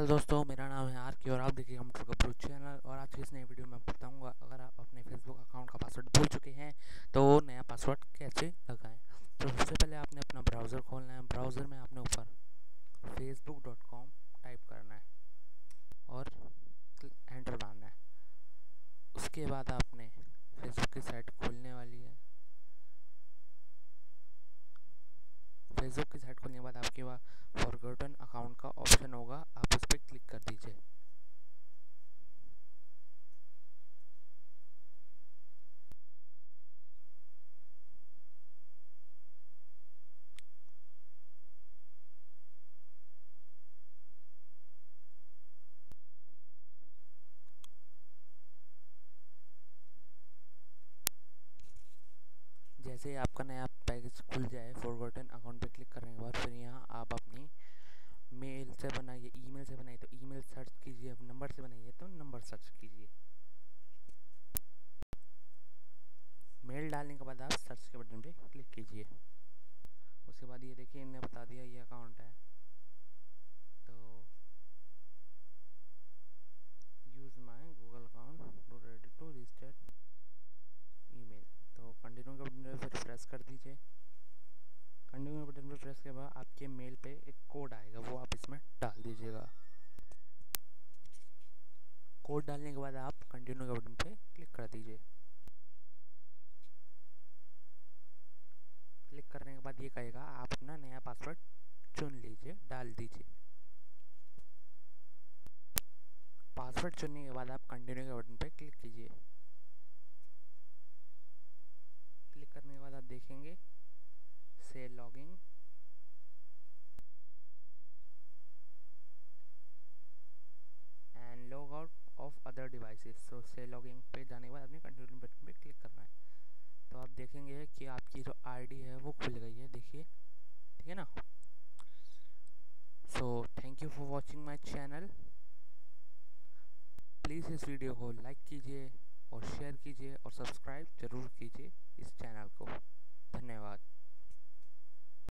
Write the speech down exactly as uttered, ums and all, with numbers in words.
Hello दोस्तों, मेरा नाम है आर के और आप देखिए कंप्यूटर गब्रू चैनल। और आज की इस नई वीडियो में मैं बताऊंगा अगर आप अपने फेसबुक अकाउंट का पासवर्ड भूल चुके हैं तो नया पासवर्ड कैसे लगाएं। तो सबसे पहले आपने अपना ब्राउज़र खोलना है। ब्राउज़र में आपने ऊपर फेसबुक डॉट कॉम टाइप करना है और एंटर मारना है। उसके बाद आपने फेसबुक की साइट खोलने वाली है। फेसबुक की साइट खोलने के बाद आपके पास फॉरगॉटन अकाउंट का ऑप्शन होगा, आप उस पर क्लिक कर दीजिए। जैसे ही आपका नया पैकेज खुल जाए फॉरगॉटन अकाउंट पे क्लिक करने के बाद फिर यहाँ आप अपनी मेल से बनाइए, ईमेल से बनाइए तो ईमेल सर्च कीजिए, नंबर से बनाइए तो नंबर सर्च कीजिए। मेल डालने के बाद आप सर्च के बटन पे क्लिक कीजिए। उसके बाद ये देखिए इन्हें बता दिया ये अकाउंट है, तो use my Google account ready to register email, तो कंटिन्यू के बटन पे फिर प्रेस कर दीजिए। कंटिन्यू के बटन पे प्रेस के बाद आपके मेल पे एक कोड आएगा, वो आप इसमें डाल दीजिएगा। कोड डालने के बाद आप कंटिन्यू के बटन पे क्लिक कर दीजिए। क्लिक करने के बाद ये कहेगा आप अपना नया पासवर्ड चुन लीजिए, डाल दीजिए। पासवर्ड चुनने के बाद आप कंटिन्यू के बटन पे क्लिक कीजिए। क्लिक करने के बाद आप देखेंगे से logging and log out of other devices. So से लॉगिंग पे जाने के बाद आपने कंटिन्यू बटन पे क्लिक करना है, तो आप देखेंगे कि आपकी जो आईडी है वो खुल गई है, देखिए, ठीक है ना। So thank you for watching my channel. Please इस वीडियो को लाइक कीजिए और शेयर कीजिए और सब्सक्राइब ज़रूर कीजिए इस चैनल को। धन्यवाद।